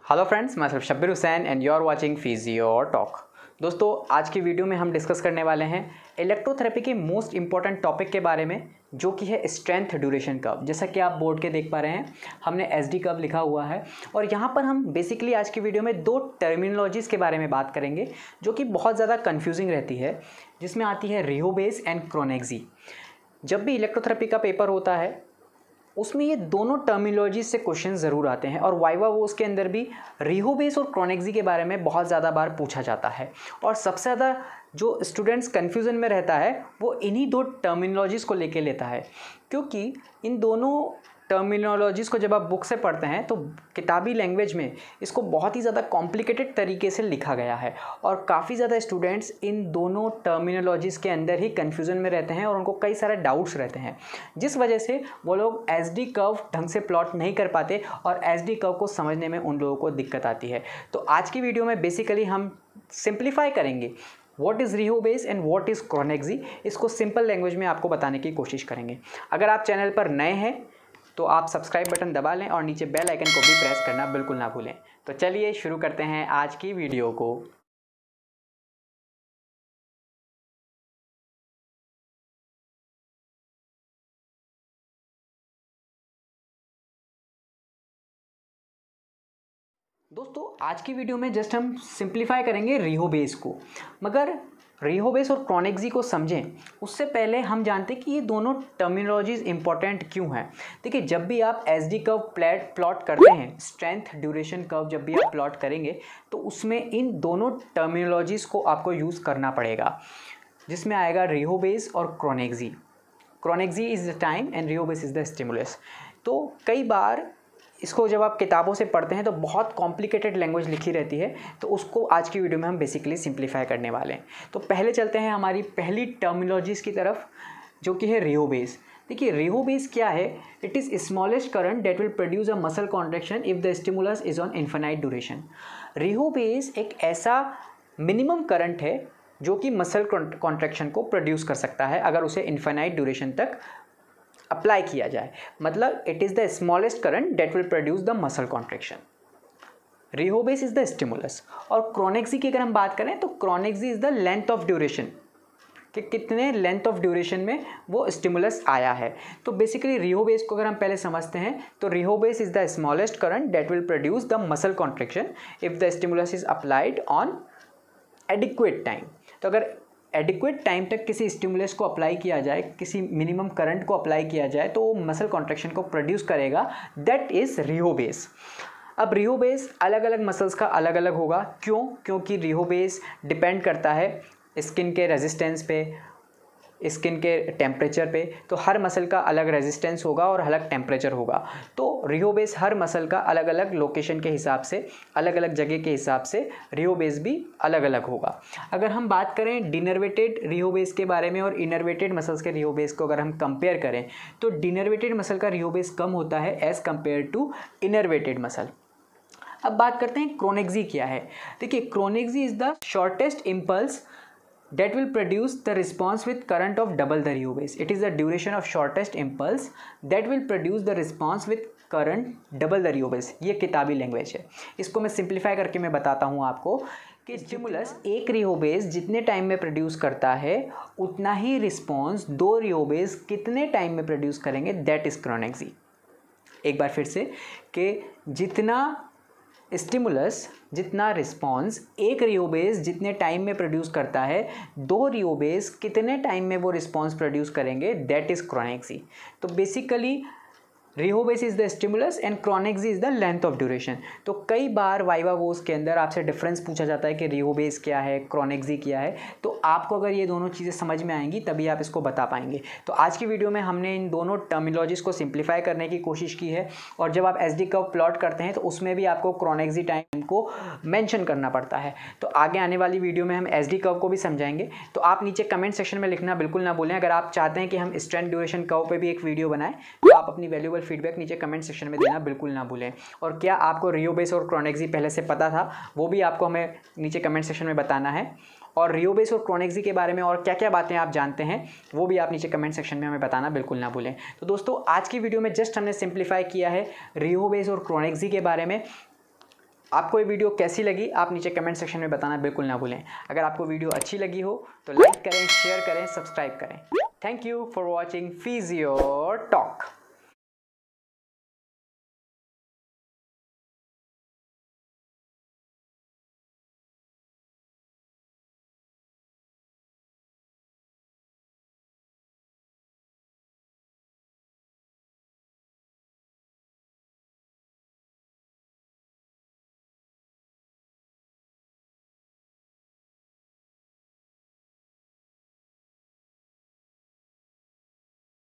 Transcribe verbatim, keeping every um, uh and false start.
Hello friends, मैं सिर्फ Shabbir Hussain and you are watching physio talk. दोस्तों, आज की वीडियो में हम डिस्कस करने वाले हैं इलेक्ट्रोथेरेपी के मोस्ट इंपॉर्टेंट टॉपिक के बारे में, जो कि है स्ट्रेंथ ड्यूरेशन कर्व। जैसा कि आप बोर्ड के देख पा रहे हैं, हमने एस डी कर्व लिखा हुआ है और यहाँ पर हम बेसिकली आज की वीडियो में दो टर्मिनोलॉजीज़ के बारे में बात करेंगे जो कि बहुत ज़्यादा कन्फ्यूजिंग रहती है, जिसमें आती है रिहोबेस एंड क्रोनेक्सी। जब भी इलेक्ट्रोथेरेपी का पेपर होता है उसमें ये दोनों टर्मिनोलॉजी से क्वेश्चन ज़रूर आते हैं और वाइवा वो उसके अंदर भी रिहोबेस और क्रोनेक्सी के बारे में बहुत ज़्यादा बार पूछा जाता है। और सबसे ज़्यादा जो स्टूडेंट्स कन्फ्यूज़न में रहता है वो इन्हीं दो टर्मिनोलॉजीज़ को लेके लेता है, क्योंकि इन दोनों टर्मिनोलॉजीज़ को जब आप बुक से पढ़ते हैं तो किताबी लैंग्वेज में इसको बहुत ही ज़्यादा कॉम्प्लिकेटेड तरीके से लिखा गया है और काफ़ी ज़्यादा स्टूडेंट्स इन दोनों टर्मिनोलॉजीज़ के अंदर ही कन्फ्यूज़न में रहते हैं और उनको कई सारे डाउट्स रहते हैं, जिस वजह से वो लोग एस डी कर्व ढंग से प्लॉट नहीं कर पाते और एस डी कर्व को समझने में उन लोगों को दिक्कत आती है। तो आज की वीडियो में बेसिकली हम सिंप्लीफाई करेंगे what is rheobase and what is chronaxie. इसको सिंपल लैंग्वेज में आपको बताने की कोशिश करेंगे। अगर आप चैनल पर नए हैं तो आप सब्सक्राइब बटन दबा लें और नीचे बेल आइकन को भी प्रेस करना बिल्कुल ना भूलें। तो चलिए शुरू करते हैं आज की वीडियो को। दोस्तों, आज की वीडियो में जस्ट हम सिंप्लीफाई करेंगे रिहोबेस को, मगर रिहोबेस और क्रोनेक्सी को समझें उससे पहले हम जानते हैं कि ये दोनों टर्मिनोलॉजीज इंपॉर्टेंट क्यों हैं। देखिए, जब भी आप S D curve plat plot करते हैं, स्ट्रेंथ ड्यूरेशन कर्व जब भी आप प्लॉट करेंगे तो उसमें इन दोनों टर्मिनोलॉजीज़ को आपको यूज़ करना पड़ेगा, जिसमें आएगा रिहोबेस और क्रोनेक्सी। Chronaxie is the time and rheobase is the stimulus. तो कई बार इसको जब आप किताबों से पढ़ते हैं तो बहुत कॉम्प्लिकेटेड लैंग्वेज लिखी रहती है, तो उसको आज की वीडियो में हम बेसिकली सिंप्लीफाई करने वाले हैं। तो पहले चलते हैं हमारी पहली टर्मिनोलॉजीज़ की तरफ, जो कि है रिहोबेस। देखिए, रिहोबेस क्या है? It is smallest current that will produce a muscle contraction if the stimulus is on infinite duration. Rheobase एक ऐसा मिनिमम करंट है जो कि मसल कॉन्ट्रैक्शन को प्रोड्यूस कर सकता है अगर उसे इन्फिनाइट ड्यूरेशन तक अप्लाई किया जाए। मतलब it is the smallest current that will produce the muscle contraction. Rheobase is the stimulus. और क्रोनेक्सी की अगर हम बात करें तो chronaxie is the length of duration, कि कितने लेंथ ऑफ ड्यूरेशन में वो स्टिमुलस आया है। तो बेसिकली रिहोबेस को अगर हम पहले समझते हैं तो rheobase is the smallest current that will produce the muscle contraction if the stimulus is applied on adequate time. तो अगर एडिक्वेट टाइम तक किसी स्टिमुलस को अप्लाई किया जाए, किसी मिनिमम करंट को अप्लाई किया जाए, तो वो मसल कॉन्ट्रैक्शन को प्रोड्यूस करेगा, दैट इज़ रिहोबेस। अब रिहोबेस अलग अलग मसल्स का अलग अलग होगा। क्यों? क्योंकि रिहोबेस डिपेंड करता है स्किन के रेजिस्टेंस पे, स्किन के टेम्परेचर पे। तो हर मसल का अलग रेजिस्टेंस होगा और अलग टेम्परेचर होगा। तो रिहोबेस हर मसल का अलग अलग लोकेशन के हिसाब से, अलग अलग जगह के हिसाब से रिहोबेस भी अलग अलग होगा। अगर हम बात करें डिनर्वेटेड रिहोबेस के बारे में और इनर्वेटेड मसल्स के रिहोबेस को अगर हम कंपेयर करें तो डिनर्वेटेड मसल का रिहोबेस कम होता है as compare to innervated muscle. अब बात करते हैं क्रोनेक्सी क्या है। देखिए, chronaxie is the shortest impulse that will produce the response with current of double the Rehoboes. It is the duration of shortest impulse that will produce the response with current double the Rehoboes. ये किताबी language है। इसको मैं simplify करके मैं बताता हूँ आपको कि स्टिमुलस एक रिहोबेस जितने टाइम में प्रोड्यूस करता है उतना ही रिस्पॉन्स दो रिहोबेस कितने टाइम में प्रोड्यूस करेंगे, दैट इज़ क्रोनेक्सी। एक बार फिर से, कि जितना स्टिमुलस जितना रिस्पॉन्स एक रिहोबेस जितने टाइम में प्रोड्यूस करता है, दो रिहोबेस कितने टाइम में वो रिस्पॉन्स प्रोड्यूस करेंगे, दैट इज़ क्रोनेक्सी। तो basically rheobase is the stimulus and chronaxie is the length of duration. तो कई बार वाइवा वोस के अंदर आपसे डिफरेंस पूछा जाता है कि रिहोबेस क्या है, क्रोनेक्सी क्या है। तो आपको अगर ये दोनों चीज़ें समझ में आएंगी तभी आप इसको बता पाएंगे। तो आज की वीडियो में हमने इन दोनों टर्मिनोलॉजीज़ को सिंप्लीफाई करने की कोशिश की है। और जब आप एस डी कर्व प्लॉट करते हैं तो उसमें भी आपको क्रोनेक्सी टाइम को मेंशन करना पड़ता है। तो आगे आने वाली वीडियो में हम एस डी कर्व को भी समझाएंगे। तो आप नीचे कमेंट सेक्शन में लिखना बिल्कुल ना भूलें। अगर आप चाहते हैं कि हम स्ट्रेंथ ड्यूरेशन कर्व पे भी एक वीडियो बनाएं तो आप अपनी वैल्यूएबल फीडबैक नीचे कमेंट सेक्शन में देना बिल्कुल ना भूलें। और क्या आपको रिहोबेस और क्रोनेक्सी पहले से पता था, वो भी आपको हमें नीचे कमेंट सेक्शन में बताना है। और रिहोबेस और क्रोनेक्सी के बारे में और क्या क्या बातें आप जानते हैं वो भी आप नीचे कमेंट सेक्शन में हमें बताना बिल्कुल ना भूलें। तो दोस्तों, आज की वीडियो में जस्ट हमने सिंप्लीफाई किया है रिहोबेस और क्रोनेक्सी के बारे में। आपको ये वीडियो कैसी लगी आप नीचे कमेंट सेक्शन में बताना बिल्कुल ना भूलें। अगर आपको वीडियो अच्छी लगी हो तो लाइक करें, शेयर करें, सब्सक्राइब करें। Thank you for watching physio talk.